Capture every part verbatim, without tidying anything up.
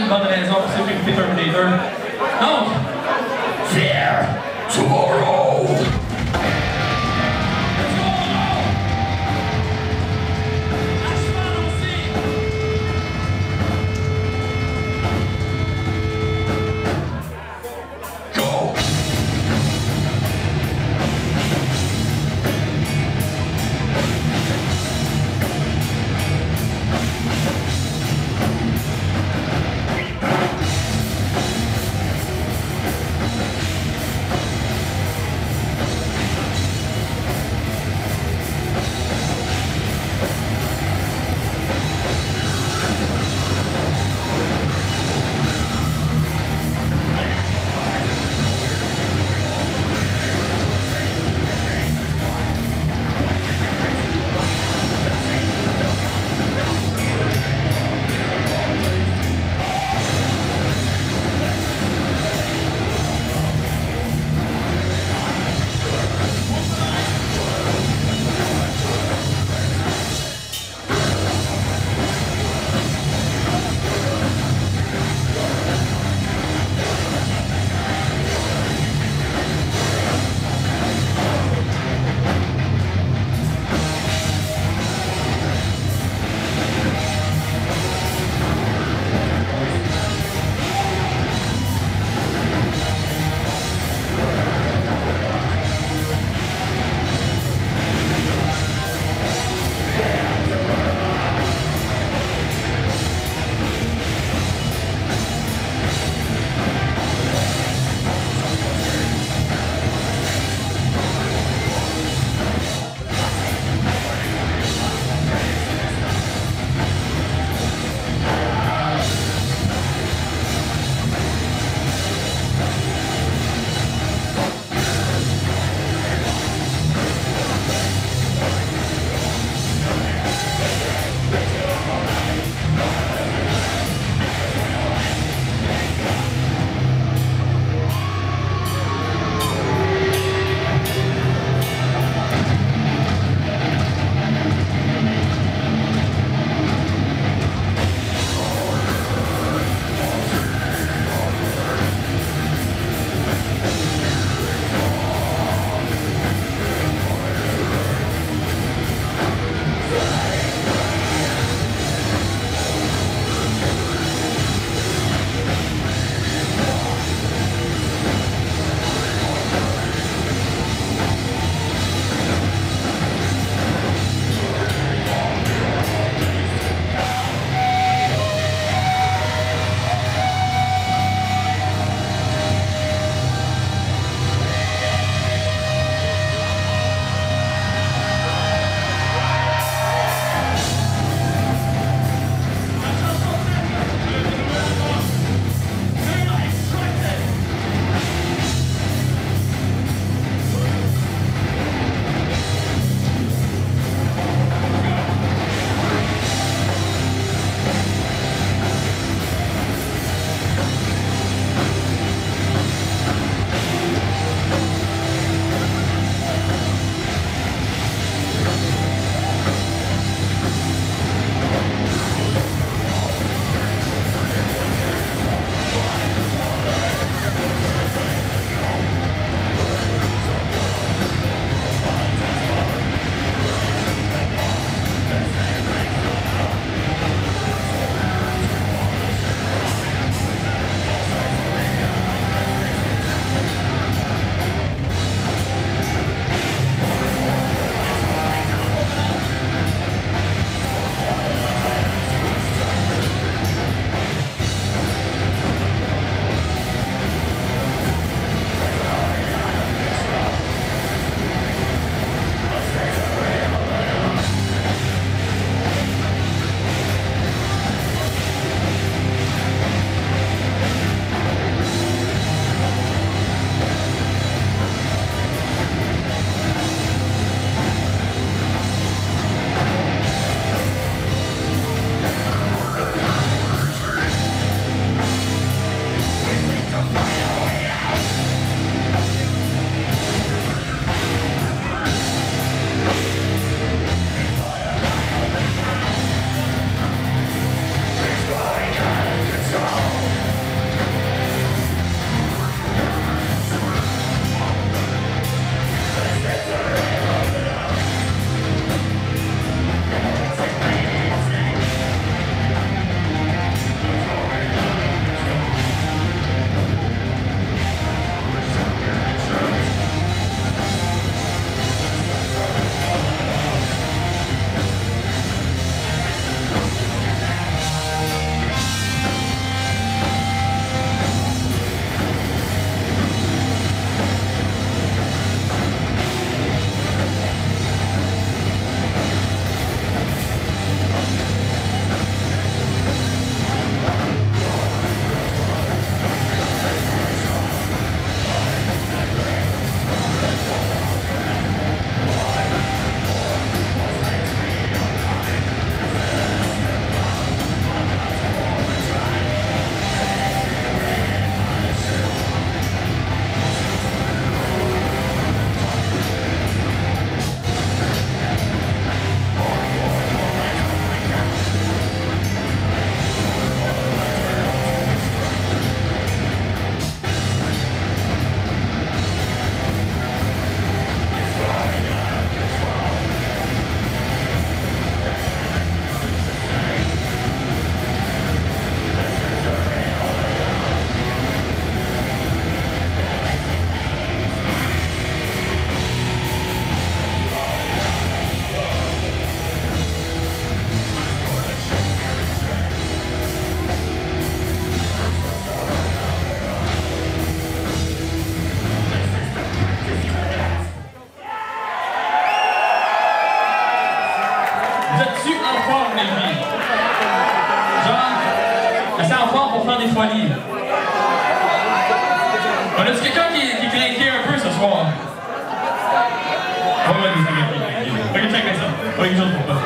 une bonne raison pour ceux qui écoutent Terminator. Donc, Fear Tomorrow! es-tu en forme, les filles? Genre, assez en forme pour faire des folies. On a-tu quelqu'un qui, qui est craqué un peu ce soir? On va des amis. Ok, check ça. On a quelque chose pour toi.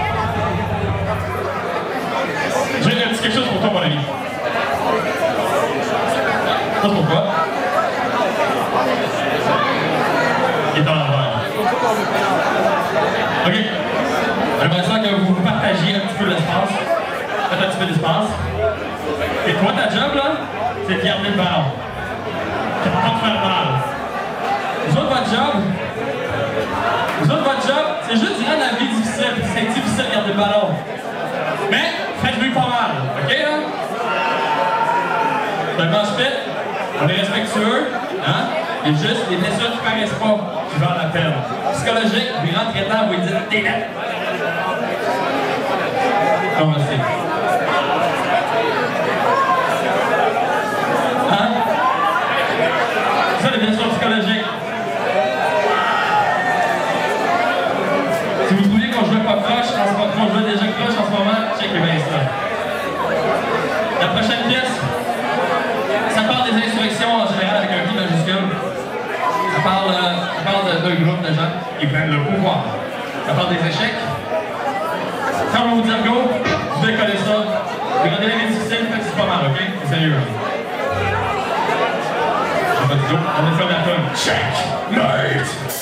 J'ai un petit quelque chose pour toi, mon ami. Ça, c'est pour toi. Il est en l'envers. Ok. J'aimerais ça que vous partagiez un petit peu l'espace. Faites un petit peu d'espace. Et toi, ta job, là, c'est de garder le ballon. C'est pas de faire mal. Vous autres, votre job, vous autres, votre job, c'est juste de rendre la vie difficile. C'est difficile de garder le ballon. Mais, faites-le pas mal. OK, là? C'est un manche-pit. On est respectueux. Hein? Il y a juste les blessures qui paraissent pas qui valent la peine. Psychologique, les grands traitants vont dire t'es là. Comment c'est? Hein? C'est ça les blessures psychologiques. Si vous trouviez qu'on jouait pas proche, qu'on jouait déjà proche en ce moment, checkez bien ça. La prochaine pièce, ça parle des insurrections en général avec un I majuscule. Ça parle, euh, ça parle d'un groupe de gens qui prennent le pouvoir. Ça parle des échecs. Quand on va vous dire go, vous devez coller ça. Regardez la vie difficile, c'est pas mal, ok? C'est sérieux. J'ai pas dit go, on est sur la tonne. Check! Night!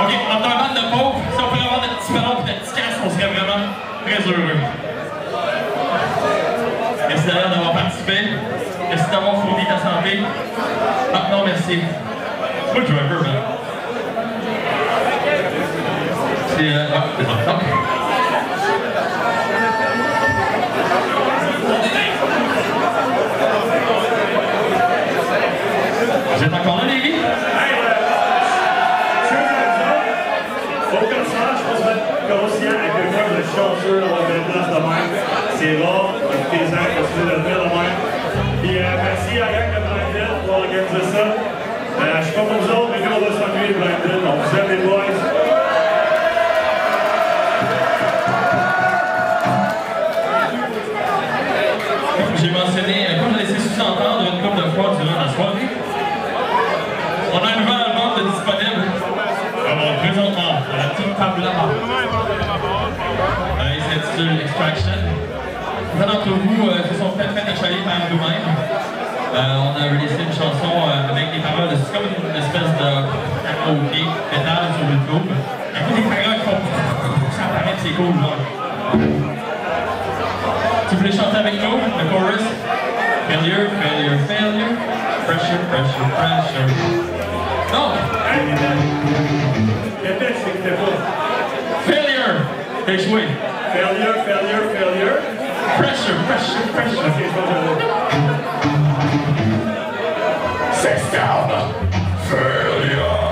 OK, entre un band de pauvres, si on pouvait avoir de petits ballons et de petits casques, on serait vraiment très heureux. Merci d'ailleurs d'avoir participé. Merci d'avoir fourni ta santé. Ah non, merci. C'est pas le driver, man. C'est... Euh, ah, c'est ça. OK. Vous êtes encore là, les gars? Au concert, je pense être conscient à quel point vous êtes chanceux d'avoir une place de même. C'est rare, écoutez-en, continuez de le faire de même. Puis euh, merci à la gang de Blainville pour organiser ça. Euh, je suis pas pour vous autres, mais nous on va s'ennuyer de Blainville, donc vous êtes les boys. J'ai mentionné, comme je l'ai laissé sous-entendre une couple de fois durant la soirée, on a un nouvel album de disponible. Alors, présentement, à la petite table là-bas. Euh, il s'intitule Extraction. Certains d'entre vous euh, se sont peut-être fait achaler par nous-mêmes. Euh, on a releasé une chanson euh, avec des paroles, c'est comme une espèce de karaoké, métal sur YouTube. Il y a des paroles qui font ça apparaît, c'est cool, genre. Tu voulais chanter avec nous, le chorus? Failure, failure, failure. Pressure, pressure, pressure. Non! Répète, c'est que t'es pas. Failure! T'as échoué. Failure, failure, failure. Pressure, pressure, pressure. Ok, je pense que System! Failure!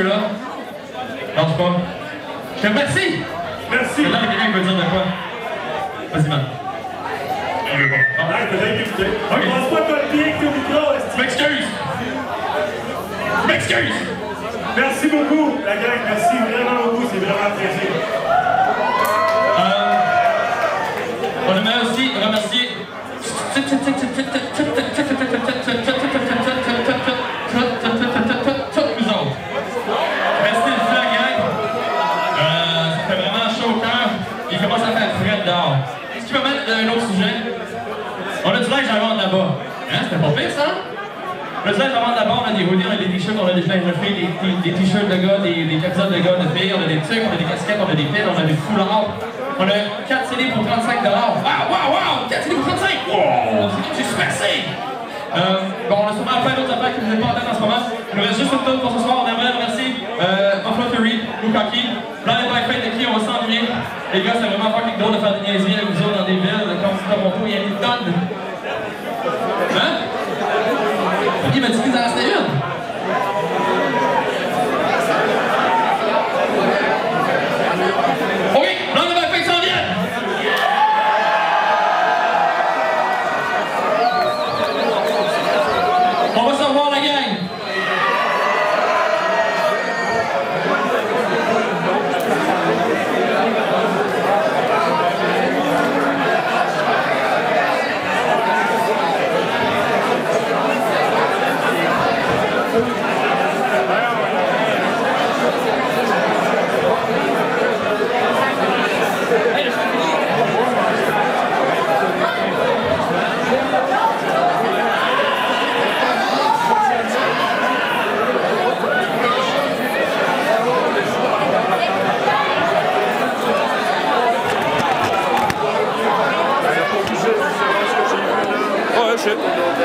là. Lâche pas. Je te remercie! Merci! Là, il y a quelqu'un qui veut dire de quoi? Vas-y, man. Il veut pas. Ah, peut-être écouter. On commence pas comme le pied avec ton micro, est-ce Je m'excuse! Je m'excuse! Merci beaucoup, la gang. Merci vraiment beaucoup. C'est vraiment apprécié. Euh, on aimerait aussi remercier tous vous autres. Merci de la gang. Euh, ça fait vraiment chaud au cœur. Il commence à faire frais dehors. Ce qui m'amène à un autre sujet. On a du linge à vendre là-bas. Hein, c'était pas pire ça? On a du linge à vendre là-bas, on a des hoodies, on a des t-shirts, on a des linges de filles, des, des, des t-shirts de gars, des, des camisoles de gars, de filles, on a des trucs, on a des casquettes, on a des pins, on a des foulards. On a quatre C D pour trente-cinq dollars. Waouh, waouh, waouh! quatre C D pour trente-cinq! Wow! C'est comme j'ai super safe! Euh, bon, on a sûrement plein d'autres affaires qui nous pas en tête en ce moment. Il nous reste juste une tonne pour ce soir. On aimerait remercier euh, Buffalo Theory, Bukaki, Blind by Fate de qui on va s'ennuyer. Les gars, c'est vraiment fucking drôle de faire des niaiseries avec vous autres dans des villes comme Toronto. Il y a une tonne. Hein? Il m'a dit qu'ils en restaient une.